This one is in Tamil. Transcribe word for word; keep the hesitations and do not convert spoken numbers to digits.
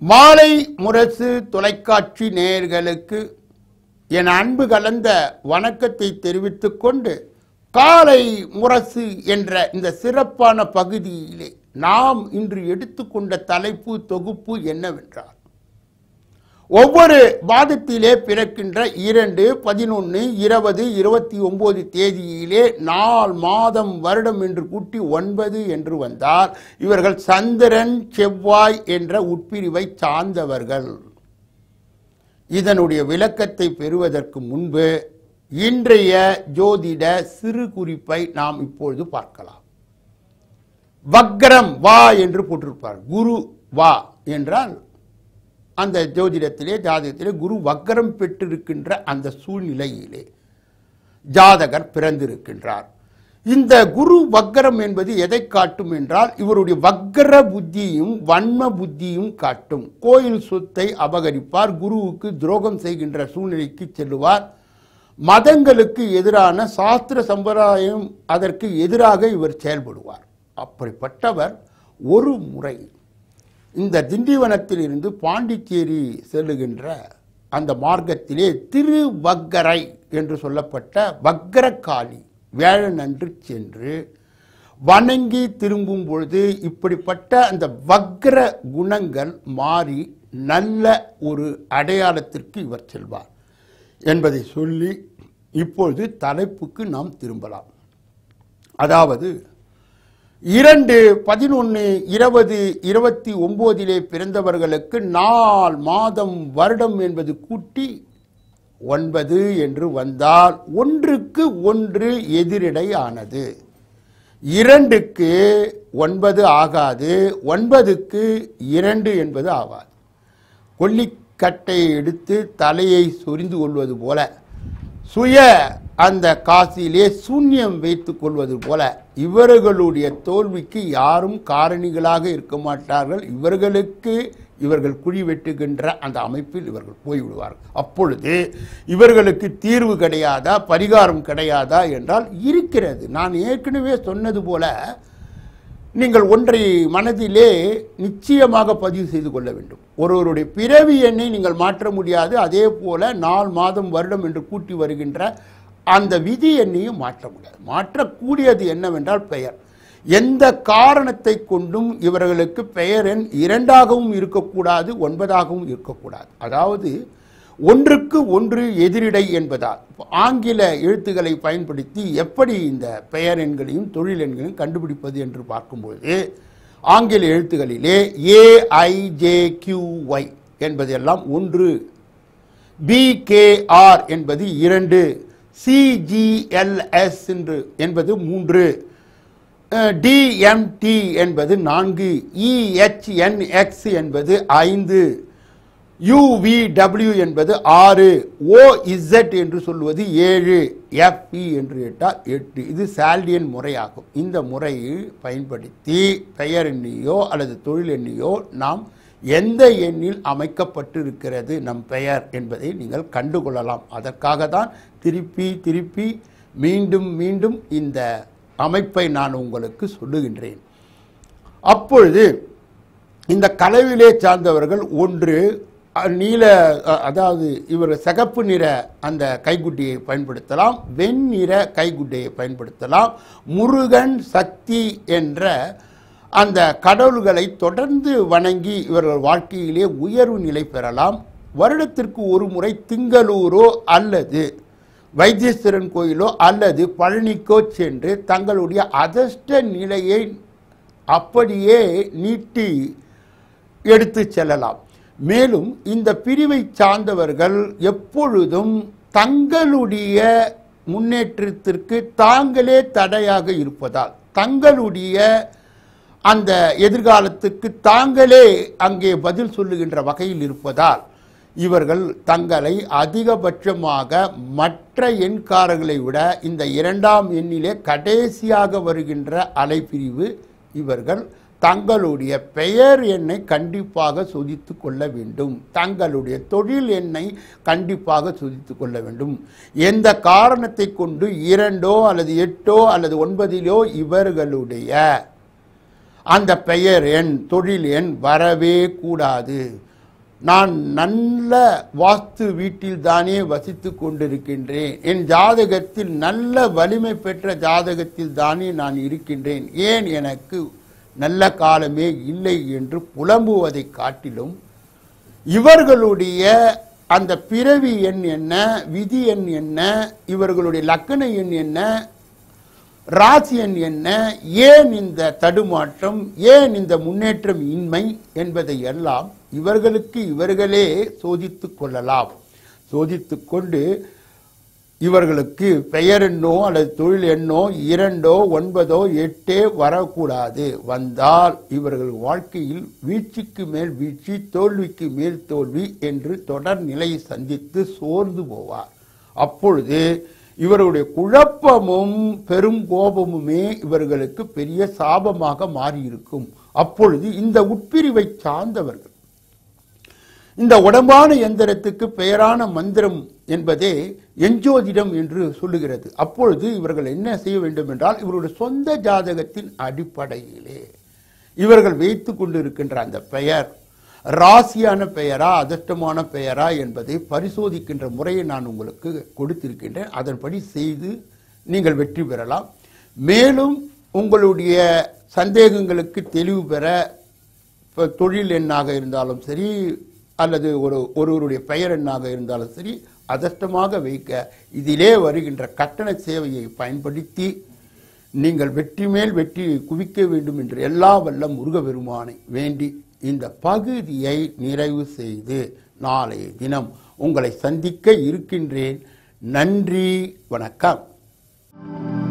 மாலை முரசு தொலைக்காட்சி நேயர்களுக்கு என் அன்பு கலந்த வணக்கத்தை தெரிவித்துக் கொண்டு காலை முரசு என்ற இந்த சிறப்பான பகுதியிலே நாம் இன்று எடுத்துக்கொண்ட தலைப்பு தொகுப்பு என்னவென்றால், ஒவ்வொரு மாதத்திலே பிறக்கின்ற இரண்டு பதினொன்று இருபது இருபத்தி ஒன்பது தேதியிலே நாள் மாதம் வருடம் என்று கூட்டி ஒன்பது என்று வந்தால் இவர்கள் சந்திரன் செவ்வாய் என்ற உட்பிரிவை சார்ந்தவர்கள். இதனுடைய விளக்கத்தை பெறுவதற்கு முன்பு இன்றைய ஜோதிட சிறு குறிப்பை நாம் இப்பொழுது பார்க்கலாம். வக்ரம் வா என்று போட்டிருப்பார். குரு வா என்றால் அந்த ஜோதிடத்திலே ஜாதகத்திலே குரு வக்ரம் பெற்றிருக்கின்ற அந்த சூழ்நிலையிலே ஜாதகர் பிறந்திருக்கின்றார். இந்த குரு வக்ரம் என்பது எதை காட்டும் என்றால், இவருடைய வக்ர புத்தியும் வன்ம புத்தியும் காட்டும். கோயில் சொத்தை அபகரிப்பார், குருவுக்கு துரோகம் செய்கின்ற சூழ்நிலைக்கு செல்லுவார், மதங்களுக்கு எதிரான சாஸ்திர சம்பிரதாயம் அதற்கு எதிராக இவர் செயல்படுவார். அப்படிப்பட்டவர் ஒரு முறை இந்த திண்டிவனத்தில் இருந்து பாண்டிச்சேரி செல்லுகின்ற அந்த மார்க்கத்திலே திருவக்கரை என்று சொல்லப்பட்ட வக்கரகாளி வேழன் அன்று சென்று வணங்கி திரும்பும் பொழுது இப்படிப்பட்ட அந்த வக்ர குணங்கள் மாறி நல்ல ஒரு அடையாளத்திற்கு இவர் செல்வார் என்பதை சொல்லி இப்பொழுது தலைப்புக்கு நாம் திரும்பலாம். அதாவது இரண்டு பதினொன்று இருபது இருபத்தி ஒன்பதிலே பிறந்தவர்களுக்கு நாள் மாதம் வருடம் என்பது கூட்டி ஒன்பது என்று வந்தால் ஒன்றுக்கு ஒன்று எதிரிடை ஆனது. இரண்டுக்கு ஒன்பது ஆகாது, ஒன்பதுக்கு இரண்டு என்பது ஆகாது. கொல்லிக்கட்டையை எடுத்து தலையை சொரிந்து கொள்வது போல, சுய அந்த காசிலே சூன்யம் வைத்துக் கொள்வது போல இவர்களுடைய தோல்விக்கு யாரும் காரணிகளாக இருக்க மாட்டார்கள். இவர்களுக்கு இவர்கள் குழி வெட்டுகின்ற அந்த அமைப்பில் இவர்கள் போய்விடுவார்கள். அப்பொழுது இவர்களுக்கு தீர்வு கிடையாதா, பரிகாரம் கிடையாதா என்றால் இருக்கிறது. நான் ஏற்கனவே சொன்னது போல நீங்கள் ஒன்றை மனதிலே நிச்சயமாக பதிவு செய்து கொள்ள வேண்டும். ஒருவருடைய பிறவி எண்ணை நீங்கள் மாற்ற முடியாது. அதே போல நாள் மாதம் வருடம் என்று கூட்டி வருகின்ற அந்த விதி எண்ணையும் மாற்ற முடியாது. மாற்றக்கூடியது என்னவென்றால் பெயர். எந்த காரணத்தை கொண்டும் இவர்களுக்கு பெயர் எண் இரண்டாகவும் இருக்கக்கூடாது, ஒன்பதாகவும் இருக்கக்கூடாது. அதாவது ஒன்றுக்கு ஒன்று எதிரிடை என்பதால் ஆங்கில எழுத்துக்களை பயன்படுத்தி எப்படி இந்த பெயர் எண்களையும் தொழில் எண்களையும் கண்டுபிடிப்பது என்று பார்க்கும்போது, ஆங்கில எழுத்துக்களிலே A I J Q Y என்பதெல்லாம் ஒன்று, பி கே ஆர் என்பது இரண்டு, சி ஜி எல் எஸ் என்று என்பது மூன்று, டி எம் டி என்பது நான்கு, இ எச் என் எக்ஸ் என்பது ஐந்து, யூ வி டபிள்யூ என்பது ஆறு, ஓ இசட் என்று சொல்வது ஏழு, எஃப் இ என்று கேட்டால் எட்டு. இது சால்டியன் முறையாகும். இந்த முறையை பயன்படுத்தி பெயர் எண்ணியோ அல்லது தொழில் எண்ணியோ நாம் எந்த எண்ணில் அமைக்கப்பட்டிருக்கிறது நம் பெயர் என்பதை நீங்கள் கண்டுகொள்ளலாம். அதற்காக தான் திருப்பி திருப்பி மீண்டும் மீண்டும் இந்த அமைப்பை நான் உங்களுக்கு சொல்லுகின்றேன். அப்பொழுது இந்த கலவிலே சார்ந்தவர்கள் ஒன்று நீல, அதாவது இவர் சிகப்பு நிற அந்த கைக்குட்டியை பயன்படுத்தலாம், வெண்ணிற கைக்குட்டையை பயன்படுத்தலாம். முருகன் சக்தி என்ற அந்த கடவுள்களை தொடர்ந்து வணங்கி இவர்கள் வாழ்க்கையிலே உயர்வு நிலை பெறலாம். வருடத்திற்கு ஒரு முறை திங்களூரோ அல்லது வைத்தீஸ்வரன் கோயிலோ அல்லது பழனிக்கோ சென்று தங்களுடைய அதிர்ஷ்ட நிலையை அப்படியே நீட்டி எடுத்து செல்லலாம். மேலும் இந்த பிரிவை சார்ந்தவர்கள் எப்பொழுதும் தங்களுடைய முன்னேற்றத்திற்கு தாங்களே தடையாக இருப்பதால், தங்களுடைய அந்த எதிர்காலத்துக்கு தாங்களே அங்கே பதில் சொல்லுகின்ற வகையில் இருப்பதால் இவர்கள் தங்களை அதிகபட்சமாக மற்ற எண்காரர்களை விட இந்த இரண்டாம் எண்ணிலே கடைசியாக வருகின்ற அலைப்பிரிவு இவர்கள் தங்களுடைய பெயர் எண்ணை கண்டிப்பாக சோதித்து கொள்ள வேண்டும். தங்களுடைய தொழில் எண்ணை கண்டிப்பாக சோதித்து கொள்ள வேண்டும். எந்த காரணத்தை கொண்டு இரண்டோ அல்லது எட்டோ அல்லது ஒன்பதிலோ இவர்களுடைய அந்த பெயர் எண் தொழில் எண் வரவே கூடாது. நான் நல்ல வாஸ்து வீட்டில் தானே வசித்து கொண்டிருக்கின்றேன், என் ஜாதகத்தில் நல்ல வலிமை பெற்ற ஜாதகத்தில் தானே நான் இருக்கின்றேன், ஏன் எனக்கு நல்ல காலமே இல்லை என்று புலம்புவதை காட்டிலும் இவர்களுடைய அந்த பிறவி எண் என்ன, விதி எண் என்ன, இவர்களுடைய லக்கண எண் என்ன, ராசி எண் என்ன, ஏன் இந்த தடுமாற்றம், ஏன் இந்த முன்னேற்றம் இன்மை என்பதை எல்லாம் இவர்களுக்கு இவர்களே சோதித்து கொள்ளலாம். சோதித்து கொண்டு இவர்களுக்கு பெயர் எண்ணோ அல்லது தொழில் எண்ணோ இரண்டோ ஒன்பதோ எட்டே வரக்கூடாது. வந்தால் இவர்கள் வாழ்க்கையில் வீழ்ச்சிக்கு மேல் வீழ்ச்சி, தோல்விக்கு மேல் தோல்வி என்று தொடர் நிலையை சந்தித்து சோர்ந்து போவார். அப்பொழுது இவருடைய குழப்பமும் பெரும் கோபமுமே இவர்களுக்கு பெரிய சாபமாக மாறியிருக்கும். அப்பொழுது இந்த உட்பிரிவை சார்ந்தவர்கள் இந்த உடம்பான எந்திரத்துக்கு பெயரான மந்திரம் என்பதே எஞ்சோதிடம் என்று சொல்லுகிறது. அப்பொழுது இவர்கள் என்ன செய்ய வேண்டும் என்றால், இவருடைய சொந்த ஜாதகத்தின் அடிப்படையிலே இவர்கள் வைத்து கொண்டிருக்கின்ற அந்த பெயர் ராசியான பெயரா அதிர்ஷ்டமான பெயரா என்பதை பரிசோதிக்கின்ற முறையை நான் உங்களுக்கு கொடுத்திருக்கின்றேன். அதன்படி செய்து நீங்கள் வெற்றி பெறலாம். மேலும் உங்களுடைய சந்தேகங்களுக்கு தெளிவு பெற தொழில் எண்ணாக இருந்தாலும் சரி அல்லது ஒரு ஒருவருடைய பெயர் எண்ணாக இருந்தாலும் சரி அதிர்ஷ்டமாக வைக்க இதிலே வருகின்ற கட்டண சேவையை பயன்படுத்தி நீங்கள் வெற்றி மேல் வெற்றியை குவிக்க வேண்டும் என்று எல்லா வல்ல முருகபெருமானை வேண்டி இந்த பகுதியை நிறைவு செய்து நாளைய தினம் உங்களை சந்திக்க இருக்கின்றேன். நன்றி, வணக்கம்.